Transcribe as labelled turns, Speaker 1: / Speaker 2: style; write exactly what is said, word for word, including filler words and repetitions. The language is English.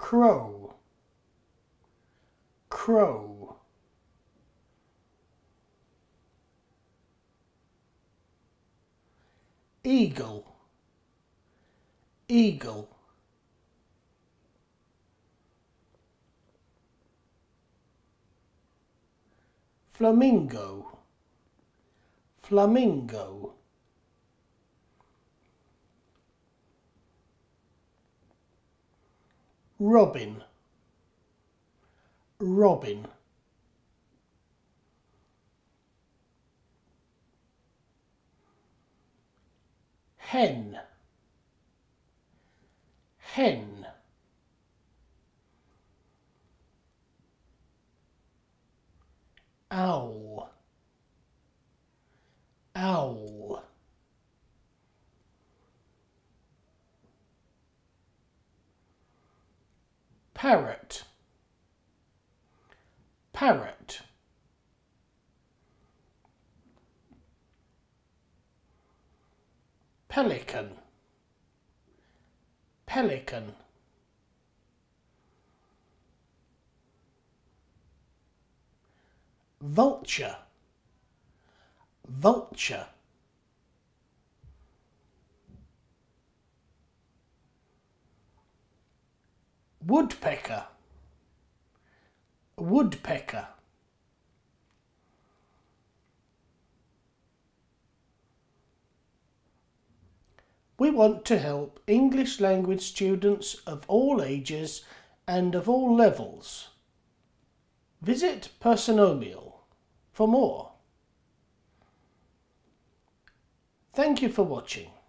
Speaker 1: crow, crow. Eagle, eagle. Flamingo, flamingo. Robin, robin. Hen, hen. Owl, owl. Parrot, parrot. Pelican, pelican. Vulture, vulture. Woodpecker, woodpecker. We want to help English language students of all ages and of all levels. Visit Personomial for more. Thank you for watching.